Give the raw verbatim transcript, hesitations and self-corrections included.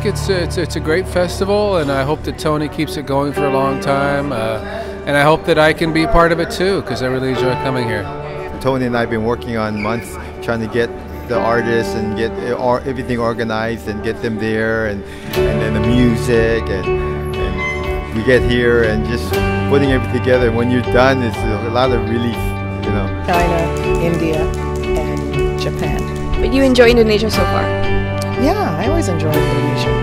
it's a, it's, it's a great festival, and I hope that Tony keeps it going for a long time. Uh, and I hope that I can be part of it too, because I really enjoy coming here. Tony and I have been working on months trying to get the artists and get everything organized and get them there, and and then the music, and, and we get here and just putting everything together. When you're done, it's a lot of relief, you know. China, India, and Japan. But you enjoy Indonesia so far? Yeah, I always enjoy Indonesia.